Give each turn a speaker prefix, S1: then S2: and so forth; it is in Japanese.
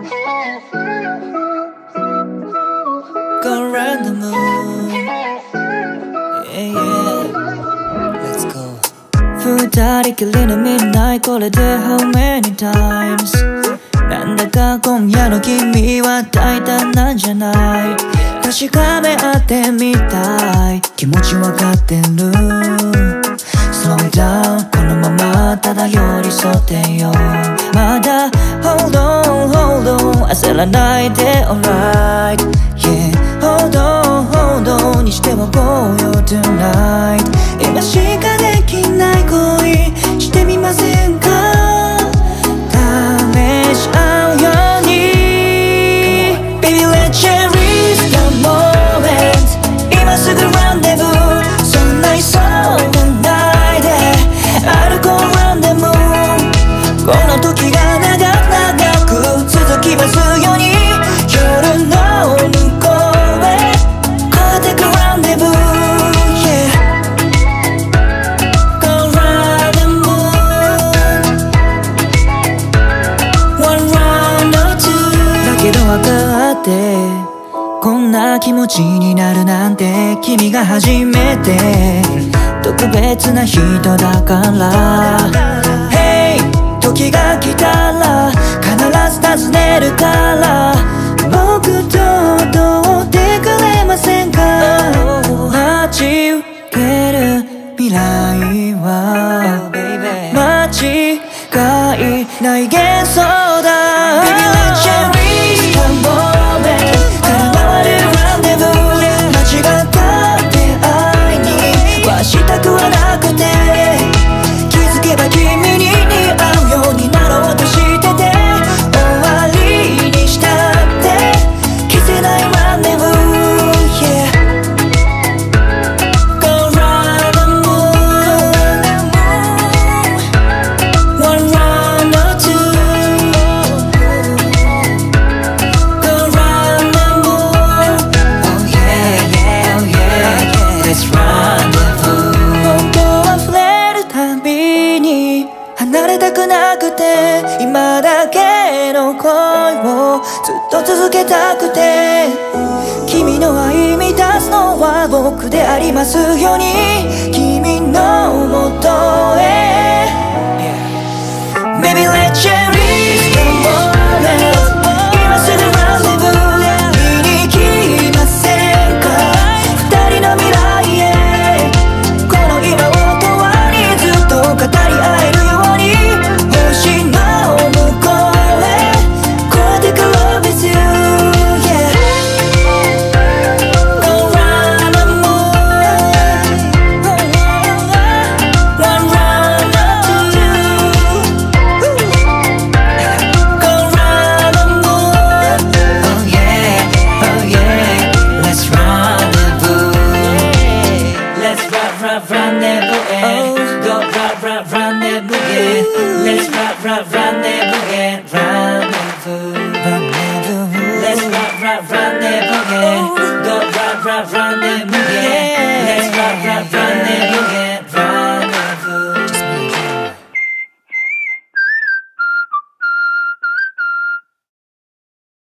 S1: Go Rendezvous, yeah, yeah. Let's go. 二人きりのmidnightこれで how many times なんだか今夜の君は大胆なんじゃない確かめ合ってみたい気持ちわかってる Slow down このままただ寄り添ってよまだ Hold on hold on 焦らないで alright Yeah Hold on hold on にしては Go yo tonight 今しかできない恋してみませんか試し合うように Baby let's cherish the moment 今すぐ Rendezvous そんな急がないで歩こう Rendezvous この時が長く続きますように夜の向こうへ越えてく Rendezvous Yeah Go Rendezvous One round or two だけど分かってこんな気持ちになるなんて君が初めて特別な人だから Hey 時が来たら必ず尋ねるから僕と踊ってくれませんか待ち受ける未来は間違いない幻想だ Baby let's cherish the moment 空回る Rendezvous 間違った出会いにはしたくはなくて気づけば君に似合うようになろうとしてて終わりにしたって消せない Rendezvous Yeah Go Rendezvous One round or two Go Rendezvous Oh yeah yeah oh yeah Let's rendezvous 本当は触れるたびに離れたくなくて今だけの恋をずっと続けたくて君の愛満たすのは僕でありますように君のもとへ Baby let's cherish the moment 今すぐ Rendezvous 見に来ませんか二人の未来へこの今を永遠にずっと語り合えるように星の向こうへ越えてく Love is you Yeah Go Rendezvous One round or two Go Rendezvous Oh yeah oh yeah Let's rendezvous Let's rendezvous and go rendezvous again Let's rendezvous again rendezvous Let's rendezvous again go rendezvous again